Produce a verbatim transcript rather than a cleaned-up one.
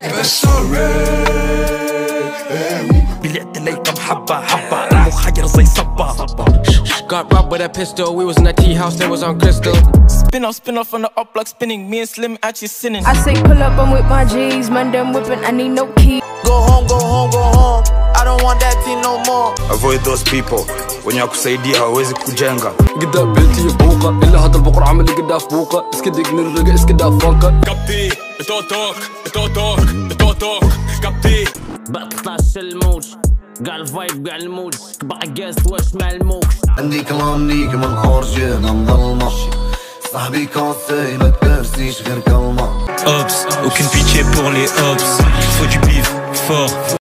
بلعت ليكم حبة حبة المخير زي صبة. Got robbed with a pistol, we was in that tea house, they was on crystal. Spin off, spin off on the up like spinning. Me and Slim actually sinning. I say pull up, I'm with my G's. Man, them whipping, I need no key. Go home, go home, go home. I don't want that tea no more. Avoid those people. wenye wakusaidia hawezi kujenga. قدا بنتي بوقة إلا هذا البقر عمل اللي قدا في بوقة اسكدك نرقة اسكدا فانكا كابتي بتوتوك بتوتوك بتوتوك كابتي بطلش الموج قال الفايب قال الموج بقى جاست واش مع الموج عندي كلام ليك من خرجنا مظلمة صاحبي كونسي ما تكرسيش غير كلمة. Ops, aucune pitié pour les ops. Faut du bif fort.